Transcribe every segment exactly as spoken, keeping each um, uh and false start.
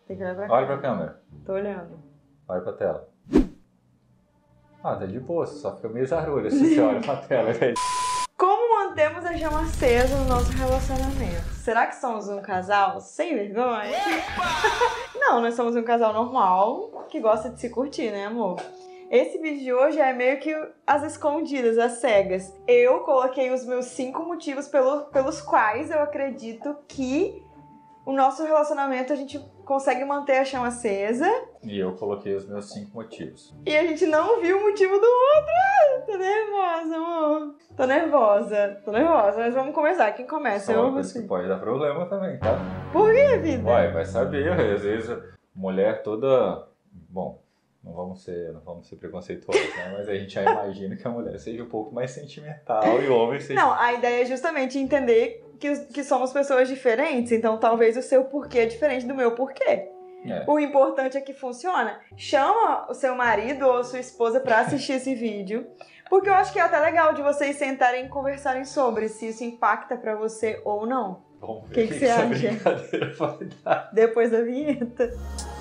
Tem que olhar pra Olha câmera. pra câmera. Tô olhando. Olha pra tela. Ah, tá de boa, só fica meio zarulho se você olha pra tela, gente. Como mantemos a chama acesa no nosso relacionamento? Será que somos um casal sem vergonha? Não, nós somos um casal normal que gosta de se curtir, né, amor? Esse vídeo de hoje é meio que as escondidas, as cegas. Eu coloquei os meus cinco motivos pelo, pelos quais eu acredito que o nosso relacionamento a gente consegue manter a chama acesa. E eu coloquei os meus cinco motivos. E a gente não viu o motivo do outro. Tô nervosa, amor. Tô nervosa, tô nervosa. Mas vamos começar. Quem começa? É Eu uma ou coisa você? que pode dar problema também, tá? Por que, vida? Uai, vai saber, às vezes mulher toda... Bom, não vamos ser, não vamos ser preconceituosos, né? Mas a gente já imagina que a mulher seja um pouco mais sentimental e o homem seja... Não, a ideia é justamente entender que, que somos pessoas diferentes. Então talvez o seu porquê é diferente do meu porquê. É. O importante é que funciona. Chama o seu marido ou sua esposa pra assistir esse vídeo. Porque eu acho que é até legal de vocês sentarem e conversarem sobre se isso impacta pra você ou não. Vamos ver Que o que que, você essa acha? brincadeira vai dar. Depois da vinheta.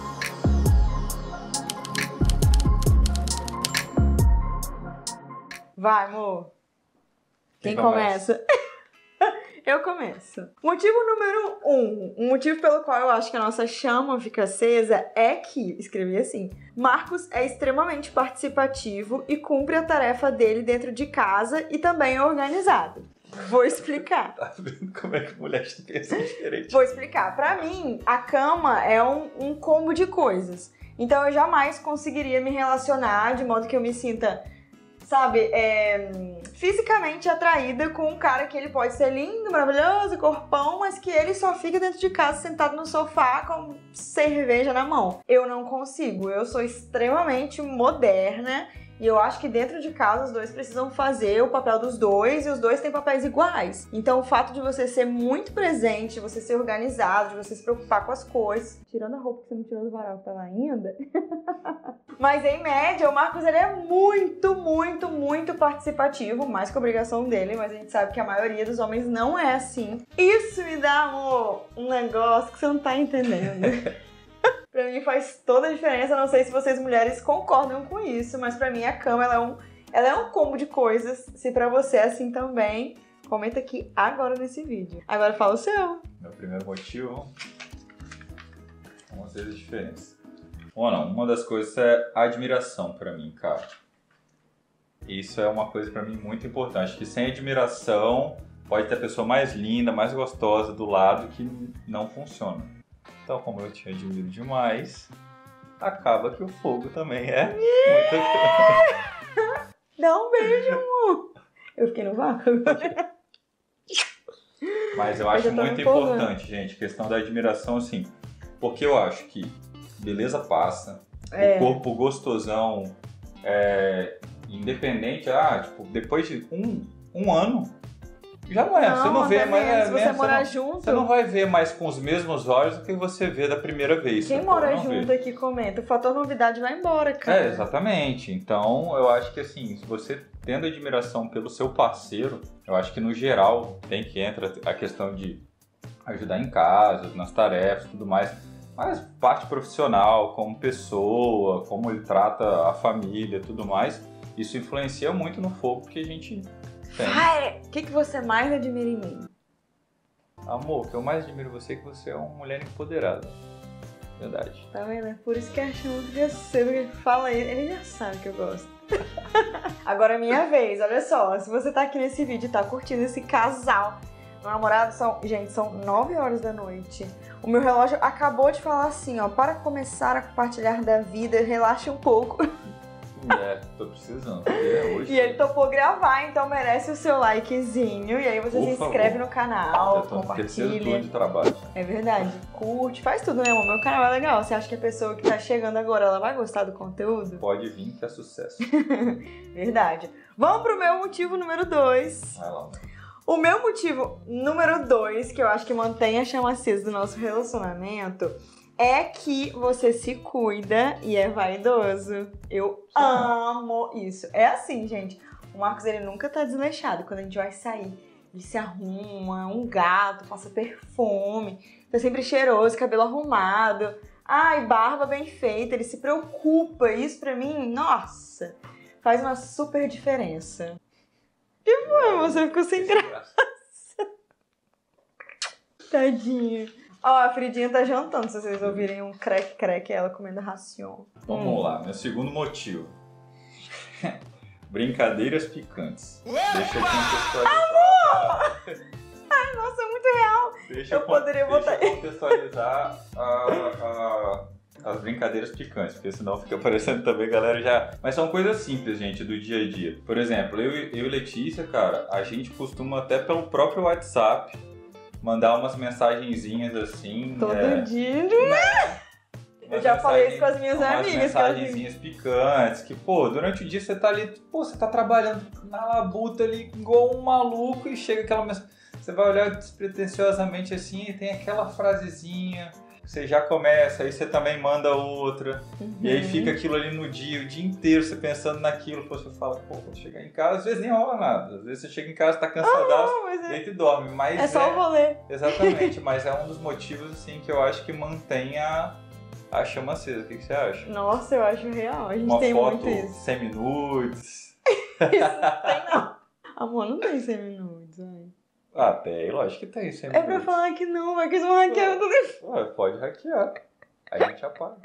Vai, amor. Quem, Quem começa? começa? Eu começo. Motivo número um. Um motivo pelo qual eu acho que a nossa chama fica acesa é que, escrevi assim, Marcos é extremamente participativo e cumpre a tarefa dele dentro de casa e também é organizado. Vou explicar. Tá vendo como é que mulher pensa diferente? Vou explicar. Pra mim, a cama é um, um combo de coisas. Então eu jamais conseguiria me relacionar de modo que eu me sinta, sabe, é, fisicamente atraída com um cara que ele pode ser lindo, maravilhoso, corpão, mas que ele só fica dentro de casa sentado no sofá com cerveja na mão. Eu não consigo. Eu sou extremamente moderna. E eu acho que dentro de casa os dois precisam fazer o papel dos dois e os dois têm papéis iguais. Então o fato de você ser muito presente, você ser organizado, de você se preocupar com as coisas... Tirando a roupa que você não tirou do varal que tá lá ainda... Mas em média, o Marcos ele é muito, muito, muito participativo, mais que a obrigação dele, mas a gente sabe que a maioria dos homens não é assim. Isso me dá, amor, um negócio que você não tá entendendo. Pra mim faz toda a diferença, não sei se vocês mulheres concordam com isso, mas pra mim a cama ela é, um, ela é um combo de coisas. Se pra você é assim também, comenta aqui agora nesse vídeo. Agora fala o seu. Meu primeiro motivo, vamos ver as diferenças. Ou não, uma das coisas é a admiração pra mim, cara. Isso é uma coisa pra mim muito importante, que sem admiração pode ter a pessoa mais linda, mais gostosa do lado que não funciona. Então, como eu te admiro demais, acaba que o fogo também é muito... Dá um beijo, amor. Eu fiquei no vácuo agora. Mas eu acho Eu já tô muito me empolgando. importante, gente, a questão da admiração, assim, porque eu acho que beleza passa, É. o corpo gostosão, é, independente, ah, tipo, depois de um, um ano, já não é, Não, você não vê até mais... mesmo, é, se né, você morar não, junto... Você não vai ver mais com os mesmos olhos do que você vê da primeira vez. Quem você mora não junto vê. aqui comenta. O fator novidade vai embora, cara. É, exatamente. Então, eu acho que assim, se você tendo admiração pelo seu parceiro, eu acho que no geral tem que entrar a questão de ajudar em casa, nas tarefas e tudo mais, mas parte profissional, como pessoa, como ele trata a família e tudo mais, isso influencia muito no fogo que a gente tem. Ai, o que, que você mais admira em mim? Amor, o que eu mais admiro em você é que você é uma mulher empoderada. Verdade. Tá vendo? É por isso que a chama fica acesa, porque fala ele, ele já sabe que eu gosto. Agora é minha vez, olha só. Se você tá aqui nesse vídeo e tá curtindo esse casal, meu namorado, são, gente, são nove horas da noite. O meu relógio acabou de falar assim, ó, para começar a compartilhar da vida, relaxe um pouco. É, tô precisando. É hoje. E ele topou gravar, então merece o seu likezinho. E aí você Por se favor. inscreve no canal, Já tô no terceiro turno compartilha. de trabalho. É verdade. Curte, faz tudo, né, amor? Meu canal é legal. Você acha que a pessoa que tá chegando agora, ela vai gostar do conteúdo? Pode vir que é sucesso. Verdade. Vamos pro meu motivo número dois. Vai lá. O meu motivo número dois, que eu acho que mantém a chama acesa do nosso relacionamento, é que você se cuida e é vaidoso. Eu amo isso. É assim, gente. O Marcos, ele nunca tá desleixado. Quando a gente vai sair, ele se arruma, um gato, passa perfume, tá sempre cheiroso, cabelo arrumado. Ai, barba bem feita, ele se preocupa. Isso pra mim, nossa, faz uma super diferença. Que bom, você ficou sem graça. Tadinha. Ó, a Fridinha tá jantando, se vocês ouvirem um crack-crack, ela comendo ração. Vamos hum. lá, meu segundo motivo. Brincadeiras picantes. Deixa eu contextualizar. Ai, nossa, é muito real. Deixa eu poderia deixa botar... eu contextualizar a, a, as brincadeiras picantes, porque senão fica parecendo também, galera, já... Mas são coisas simples, gente, do dia a dia. Por exemplo, eu, eu e Letícia, cara, a gente costuma até pelo próprio WhatsApp mandar umas mensagenzinhas assim... Todo é, dia, né? Eu já falei isso com as minhas umas amigas. mensagenzinhas que picantes, que, pô, durante o dia você tá ali, pô, você tá trabalhando na labuta ali igual um maluco e chega aquela mensagem, você vai olhar despretensiosamente assim e tem aquela frasezinha, você já começa, aí você também manda outra, uhum. E aí fica aquilo ali no dia, o dia inteiro, você pensando naquilo, pô, você fala, pô, quando chegar em casa, às vezes nem rola nada, às vezes você chega em casa, tá cansadaço, ah, é... deita e dorme, mas é só o rolê. Exatamente, mas é um dos motivos, assim, que eu acho que mantém a A chama acesa, o que, que você acha? Nossa, eu acho real. A gente Uma tem foto muito isso. cem minutos. Isso não tem, não. Amor, não tem cem minutos. Ai. Ah, tem, lógico que tem cem é minutos. É pra falar que não, vai que eles vão hackear tudo isso. Ué, pode hackear. Aí a gente apaga.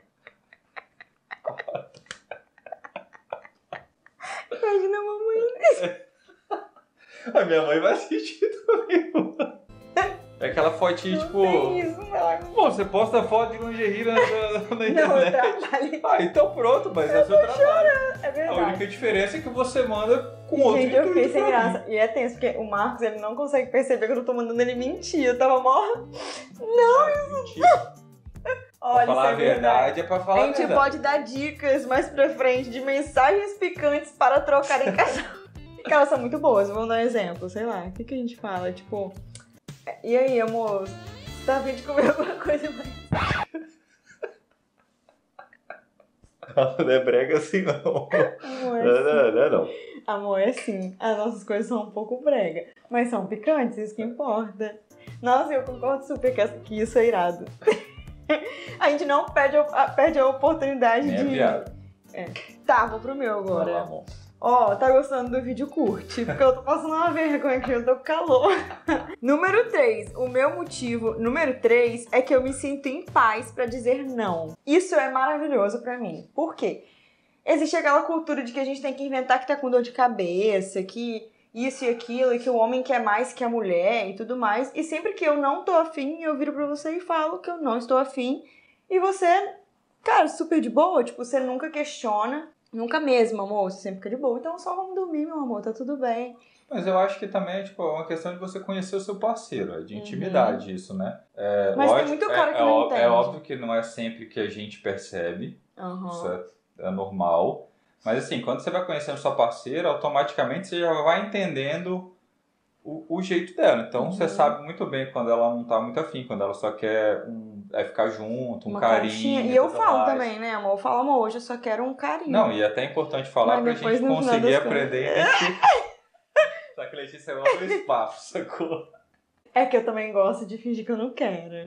Imagina a mamãe. A minha mãe vai assistir também. É aquela fotinha, não tipo... Tem isso, não. Pô, você posta foto de lingerie na, na, na internet. Não, ah, então pronto, mas eu é seu trabalho. Chorando. É verdade. A única diferença é que você manda com outro Gente, eu fiquei sem graça. E é tenso, porque o Marcos, ele não consegue perceber que eu não tô mandando ele mentir. Eu tava mó... Não, isso não. Olha, pra falar a verdade é pra falar a verdade. A gente pode dar dicas mais pra frente de mensagens picantes para trocar em casal. Que elas são muito boas. Vamos dar um exemplo, sei lá. O que, que a gente fala? Tipo... E aí, amor? Você tá a fim de comer alguma coisa mais? Não é brega assim, não. Amor, é não, não, não, não. Amor, é sim. As nossas coisas são um pouco brega. Mas são picantes, isso que importa. Nossa, eu concordo super que isso é irado. A gente não perde a, perde a oportunidade Nem de... É piada. É. Tá, vou pro meu agora. Tá bom. Ó, oh, tá gostando do vídeo? Curte, porque eu tô passando uma vergonha aqui, eu tô com calor. Número três. O meu motivo, número três, é que eu me sinto em paz pra dizer não. Isso é maravilhoso pra mim. Por quê? Existe aquela cultura de que a gente tem que inventar que tá com dor de cabeça, que isso e aquilo, e que o homem quer mais que a mulher e tudo mais. E sempre que eu não tô afim, eu viro pra você e falo que eu não estou afim. E você, cara, super de boa, tipo, você nunca questiona. Nunca mesmo, amor, você sempre fica de boa. Então só vamos dormir, meu amor, tá tudo bem. Mas eu acho que também é tipo, uma questão de você conhecer o seu parceiro, é de intimidade uhum. isso, né? É, Mas lógico, tem muito cara é, que é, não entende. É óbvio que não é sempre que a gente percebe, uhum. isso é, é normal. Mas assim, quando você vai conhecendo sua parceira, automaticamente você já vai entendendo o, o jeito dela. Então uhum. você sabe muito bem quando ela não tá muito afim, quando ela só quer um, é ficar junto, um uma carinho. Caixinha. E eu falo mais. Também, né, amor? Eu falo, amor, hoje eu só quero um carinho. Não, e é até importante falar mas pra gente conseguir aprender a mentir. Só que a Letícia é uma dois papos, sacou? É que eu também gosto de fingir que eu não quero.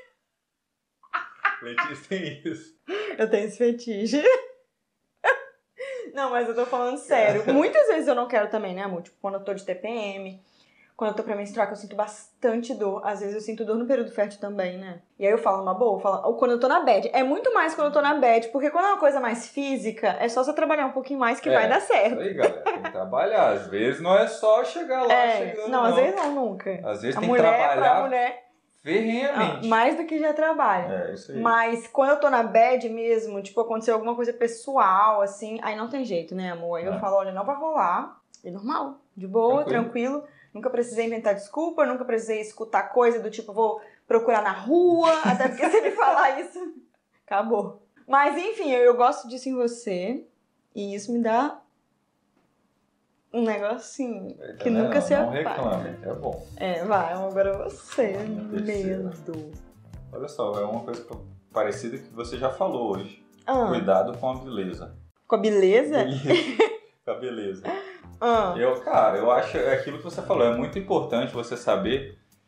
Letícia tem isso. Eu tenho esse fetiche. Não, mas eu tô falando sério. Muitas vezes eu não quero também, né, amor? Tipo, quando eu tô de T P M... Quando eu tô pra menstruar, que eu sinto bastante dor. Às vezes eu sinto dor no período fértil também, né? E aí eu falo uma boa, eu falo, ou quando eu tô na bad. É muito mais quando eu tô na bad, porque quando é uma coisa mais física, é só você trabalhar um pouquinho mais que é, vai dar certo. Isso aí, galera. Tem que trabalhar. Às vezes não é só chegar lá é, chegando, não, não. Às vezes não, nunca. Às vezes a tem mulher, que trabalhar pra mulher, ferrenhamente. Ah, mais do que já trabalha. É, isso aí. Mas quando eu tô na bad mesmo, tipo, aconteceu alguma coisa pessoal, assim, aí não tem jeito, né, amor? Aí é. eu falo, olha, não vai rolar. É normal, de boa, tranquilo. tranquilo. Nunca precisei inventar desculpa, nunca precisei escutar coisa do tipo, vou procurar na rua, até porque se ele falar isso, acabou. Mas enfim, eu, eu gosto disso em você, e isso me dá um negocinho é, que não, nunca se apaga. Não reclame, é bom. É, vai, agora você, medo. Olha só, é uma coisa parecida que você já falou hoje. Ah. Cuidado com a beleza. Com a beleza? beleza. Com a beleza. Ah. Eu, cara, eu acho é aquilo que você falou, é muito importante você saber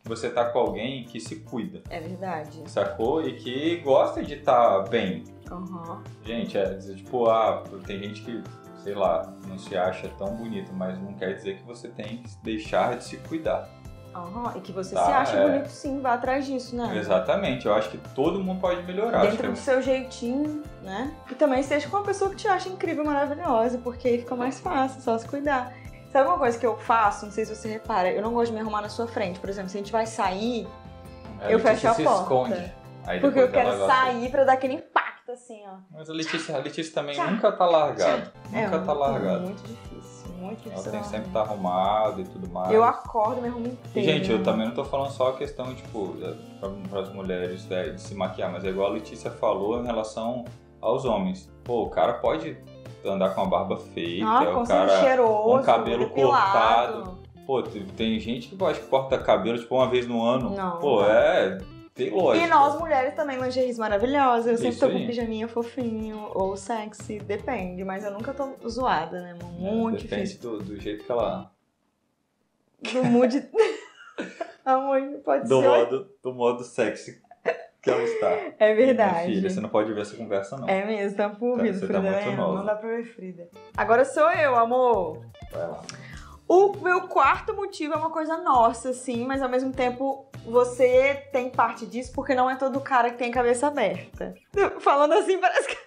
você tá com alguém que se cuida. É verdade. Sacou? E que gosta de estar tá bem. Uhum. Gente, é tipo, ah, tem gente que, sei lá, não se acha tão bonito, mas não quer dizer que você tem que deixar de se cuidar. Uhum. E que você Tá, se acha é. bonito sim, vá atrás disso, né? Exatamente, eu acho que todo mundo pode melhorar. Acho Dentro que do seu jeitinho, né? E também esteja com uma pessoa que te acha incrível, maravilhosa, porque aí fica mais fácil, só se cuidar. Sabe uma coisa que eu faço? Não sei se você repara, eu não gosto de me arrumar na sua frente. Por exemplo, se a gente vai sair, é, eu fecho a se porta. Esconde. Aí Porque eu depois quero ela gosta. sair pra dar aquele impacto, assim, ó. Mas a Letícia, a Letícia também Tchau. nunca tá largada. É, Nunca tá largada. muito difícil, muito difícil. Ela tem que não. sempre estar arrumada e tudo mais. Eu acordo, me arrumo E, inteira. gente, eu também não tô falando só a questão, tipo, para as mulheres né, de se maquiar, mas é igual a Letícia falou em relação aos homens. Pô, o cara pode andar com a barba feita, Ah, o cara cheiroso, com o cabelo depilado. cortado. Pô, tem gente que pode que corta cabelo, tipo, uma vez no ano. Não, Pô, não. é... Tem lógica. E nós mulheres também, lingeries maravilhosas. Eu sempre Isso tô com aí. pijaminha fofinho ou sexy, depende. Mas eu nunca tô zoada, né, amor? Muito Depende difícil. do, do jeito que ela... Do mood... Amor, pode Do ser... modo, do modo sexy que ela está. É verdade. Minha filha, você não pode ver essa conversa, não. É mesmo, tá por Tá, vida, você tá Frida. muito né? nova. Não dá pra ver Frida. Agora sou eu, amor. Vai lá. O meu quarto motivo é uma coisa nossa, sim, mas ao mesmo tempo você tem parte disso porque não é todo cara que tem cabeça aberta. Falando assim, parece que...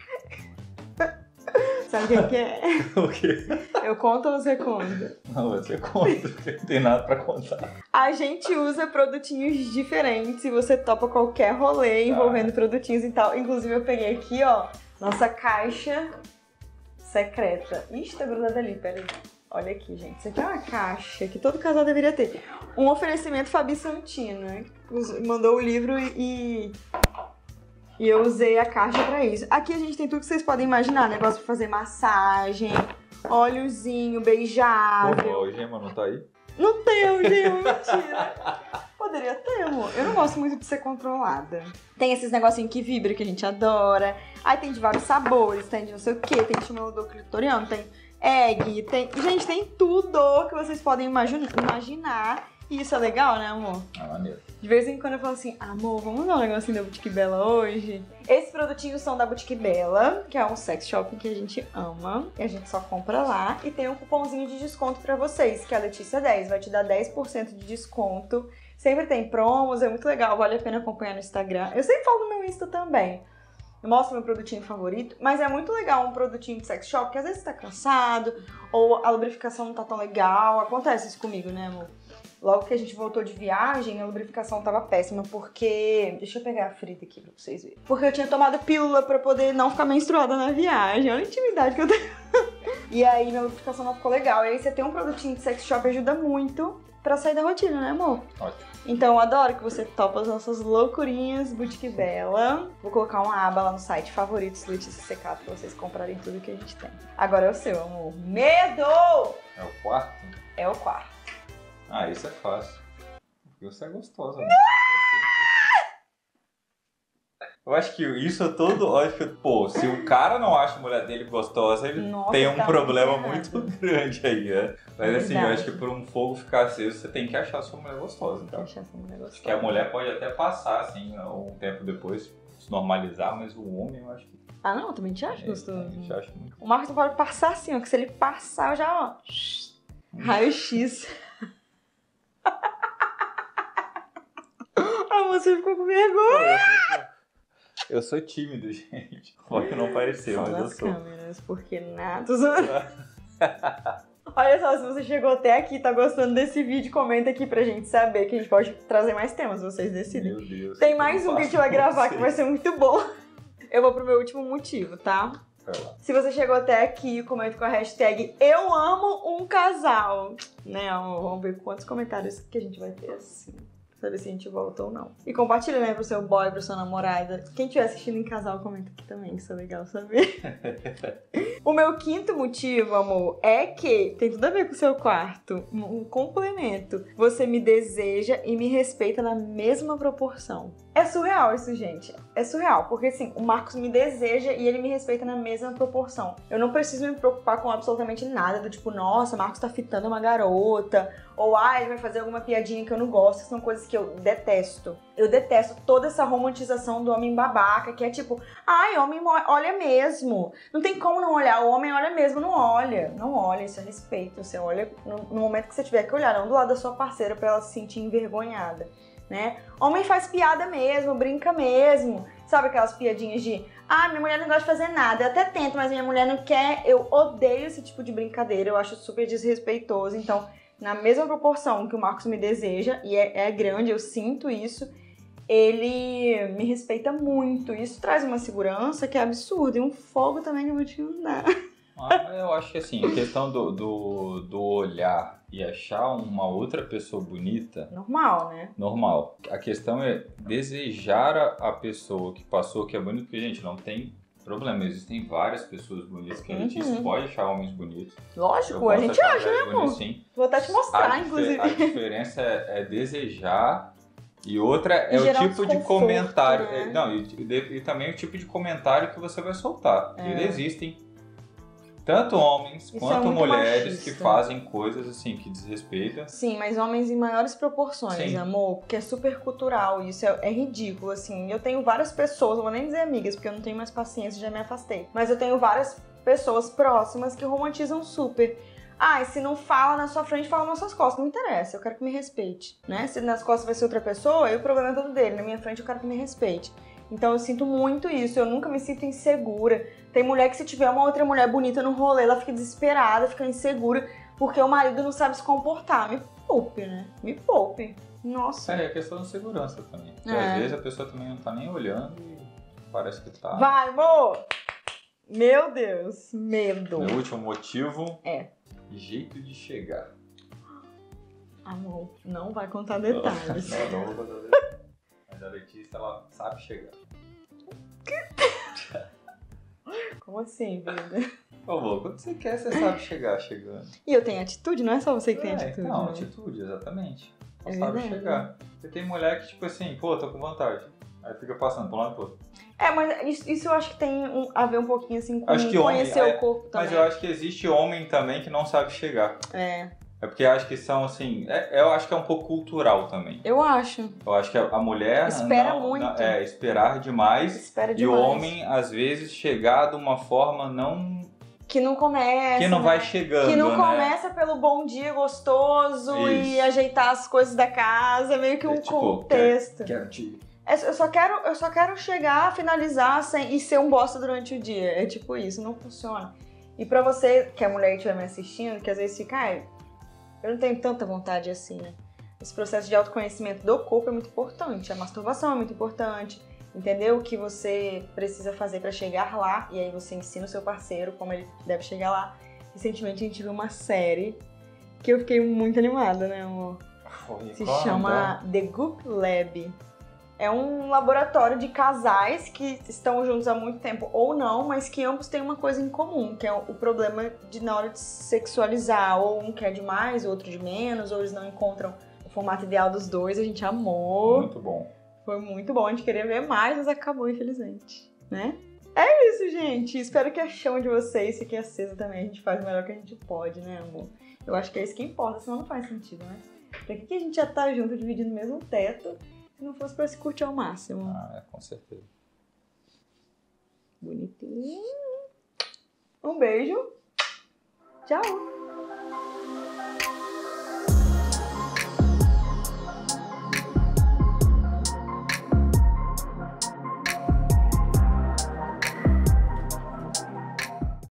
Sabe o que que é? O quê? Eu conto ou você conta? Não, você conta, porque não tem nada pra contar. A gente usa produtinhos diferentes e você topa qualquer rolê envolvendo produtinhos e tal. Inclusive eu peguei aqui, ó, nossa caixa secreta. Ixi, tá grudada ali, peraí. Olha aqui, gente. Isso aqui é uma caixa que todo casal deveria ter. Um oferecimento Fabi Santina. Mandou o livro e... E eu usei a caixa pra isso. Aqui a gente tem tudo que vocês podem imaginar. Negócio pra fazer massagem, óleozinho, beijável. Pô, o Gema não tá aí? Não tem algema, mentira. Poderia ter, amor. Eu não gosto muito de ser controlada. Tem esses negocinhos que vibra, que a gente adora. Aí tem de vários sabores, tem de não sei o que, tem de estimulador clitoriano, tem egg, tem... Gente, tem tudo que vocês podem imagina- imaginar. E isso é legal, né, amor? Ah, maneiro. De vez em quando eu falo assim, amor, vamos dar um negocinho da Boutique Bella hoje? Esses produtinhos são da Boutique Bella, que é um sex shopping que a gente ama. E a gente só compra lá. E tem um cupomzinho de desconto pra vocês, que é a Letícia dez. Vai te dar dez por cento de desconto. Sempre tem promos, é muito legal, vale a pena acompanhar no Instagram. Eu sempre falo no meu Insta também. Eu mostro meu produtinho favorito, mas é muito legal um produtinho de sex shop, que às vezes você tá cansado, ou a lubrificação não tá tão legal. Acontece isso comigo, né, amor? Logo que a gente voltou de viagem, a lubrificação tava péssima, porque... Deixa eu pegar a frita aqui pra vocês verem. Porque eu tinha tomado pílula pra poder não ficar menstruada na viagem. Olha a intimidade que eu tenho. E aí, minha lubrificação não ficou legal. E aí, você ter um produtinho de sex shop ajuda muito pra sair da rotina, né, amor? Ótimo. Então, eu adoro que você topa as nossas loucurinhas Boutique Bella. Vou colocar uma aba lá no site Favoritos Letícia Secato pra vocês comprarem tudo que a gente tem. Agora é o seu, amor. Medo! É o quarto? É o quarto. Ah, isso é fácil. Porque você é gostosa, né? Eu acho que isso é todo... Eu acho que, pô, se o cara não acha a mulher dele gostosa, ele Nossa, tem um tá problema muito muito grande aí, né? Mas É assim, eu verdade. acho que por um fogo ficar aceso, você tem que achar a sua mulher gostosa. Então. Deixa essa mulher gostosa. Acho que a mulher pode até passar, assim, um tempo depois, se normalizar, mas o homem, eu acho que... Ah, não? Eu também te acho É, gostoso. a gente acha muito... O Marcos não pode passar assim, ó. Que se ele passar, eu já, ó... Raio-X. Ah, você ficou com vergonha. Eu sou tímido, gente. Pode não parecer, Só mas eu nas sou. câmeras, porque nada... Tô zoando. Olha só, se você chegou até aqui e tá gostando desse vídeo, comenta aqui pra gente saber que a gente pode trazer mais temas, vocês decidem. Meu Deus. Tem mais um que a gente vai gravar que vai ser muito bom. Eu vou pro meu último motivo, tá? Vai lá. Se você chegou até aqui, comenta com a hashtag Eu Amo um Casal. Né, amor? Vamos ver quantos comentários que a gente vai ter assim. Pra saber se a gente volta ou não. E compartilha, né, pro seu boy, pra sua namorada. Quem estiver assistindo em casal, comenta aqui também, que isso é legal saber. O meu quinto motivo, amor, é que tem tudo a ver com o seu quarto. Um complemento. Você me deseja e me respeita na mesma proporção. É surreal isso, gente. É surreal, porque assim, o Marcos me deseja e ele me respeita na mesma proporção. Eu não preciso me preocupar com absolutamente nada, do tipo, nossa, Marcos tá fitando uma garota, ou ah, ele vai fazer alguma piadinha que eu não gosto, que são coisas que eu detesto. Eu detesto toda essa romantização do homem babaca, que é tipo, ai, homem olha mesmo. Não tem como não olhar, o homem olha mesmo, não olha. Não olha, isso é respeito. Você olha no, no momento que você tiver que olhar, não do lado da sua parceira pra ela se sentir envergonhada. Né? Homem faz piada mesmo, brinca mesmo. Sabe aquelas piadinhas de ah, minha mulher não gosta de fazer nada, eu até tento, mas minha mulher não quer. Eu odeio esse tipo de brincadeira, eu acho super desrespeitoso. Então, na mesma proporção que o Marcos me deseja, e é, é grande, eu sinto isso, ele me respeita muito. Isso traz uma segurança que é absurda, e um fogo também que eu vou te mandar. Ah, eu acho que assim, a questão do, do, do olhar e achar uma outra pessoa bonita... Normal, né? Normal. A questão é desejar a, a pessoa que passou que é bonita, porque, gente, não tem problema. Existem várias pessoas bonitas que a gente Uhum. pode achar homens bonitos. Lógico, a gente acha, né, amor? Sim. Vou até te mostrar, a, inclusive. A diferença é, é desejar... E outra é E o gerar um tipo de desconforto, comentário... né? é, não, e, e, e também o tipo de comentário que você vai soltar. É. Eles existem... Tanto homens Isso é quanto muito mulheres machista. que fazem coisas assim, que desrespeitam. Sim, mas homens em maiores proporções, Sim. amor, porque é super cultural, isso é, é ridículo, assim. Eu tenho várias pessoas, não vou nem dizer amigas, porque eu não tenho mais paciência, já me afastei. Mas eu tenho várias pessoas próximas que romantizam super. Ah, e se não fala na sua frente, fala nas suas costas. Não interessa, eu quero que me respeite, né? Se nas costas vai ser outra pessoa, aí o problema é todo dele. Na minha frente, eu quero que me respeite. Então eu sinto muito isso, eu nunca me sinto insegura. Tem mulher que se tiver uma outra mulher bonita no rolê, ela fica desesperada, fica insegura, porque o marido não sabe se comportar. Me poupe, né? Me poupe. Nossa. É, é questão de segurança também. Porque É. às vezes a pessoa também não tá nem olhando e parece que tá. Vai, amor! Meu Deus, medo. Meu último motivo É. jeito de chegar. Amor, não vai contar detalhes. Não, não vou contar detalhes. Mas a Letícia, ela sabe chegar. Como assim, vida? Ô, amor, quando você quer, você sabe chegar chegando. E eu tenho atitude, não é só você que tem É, atitude. Então, né? atitude, exatamente. Ela É sabe verdade. chegar. Você tem mulher que, tipo assim, pô, tô com vontade. Aí fica passando pra um lado e pro outro. É, mas isso, isso eu acho que tem um- a ver um pouquinho assim com Acho que homem- conhecer é, o corpo também. Mas eu acho que existe homem também que não sabe chegar. É, É porque eu acho que são assim. É, eu acho que é um pouco cultural também. eu acho. Eu acho que a, a mulher. Espera não- muito. não- é, esperar demais. Espera E demais. o homem, às vezes, chegar de uma forma não. Que não começa. que não né? vai chegando. Que não né? começa pelo bom dia gostoso e Isso. ajeitar as coisas da casa, meio que um É tipo, contexto. Quero te. É, Eu só quero, eu só quero chegar, finalizar sem, e ser um bosta durante o dia. É tipo isso, não funciona. E pra você, que é mulher e estiver me assistindo, que às vezes fica, ai, eu não tenho tanta vontade assim, né? Esse processo de autoconhecimento do corpo é muito importante. A masturbação é muito importante. Entendeu o que você precisa fazer pra chegar lá. E aí você ensina o seu parceiro como ele deve chegar lá. Recentemente a gente viu uma série que eu fiquei muito animada, né, amor? Foi, Se qual, chama The Goop Lab. É um laboratório de casais que estão juntos há muito tempo ou não, mas que ambos têm uma coisa em comum, que é o problema de na hora de sexualizar, ou um quer de mais, o outro de menos, ou eles não encontram o formato ideal dos dois. A gente então? amou. Muito bom. Foi muito bom, a gente queria ver mais, mas acabou, infelizmente, né? É isso, gente. Espero que a chama de vocês fique acesa também. A gente faz o melhor que a gente pode, né, amor? Eu acho que é isso que importa, senão não faz sentido, né? Pra que que a gente já tá junto, dividindo o mesmo teto, se não fosse pra se curtir ao máximo? Ah, é, com certeza. Bonitinho. Um beijo. Tchau.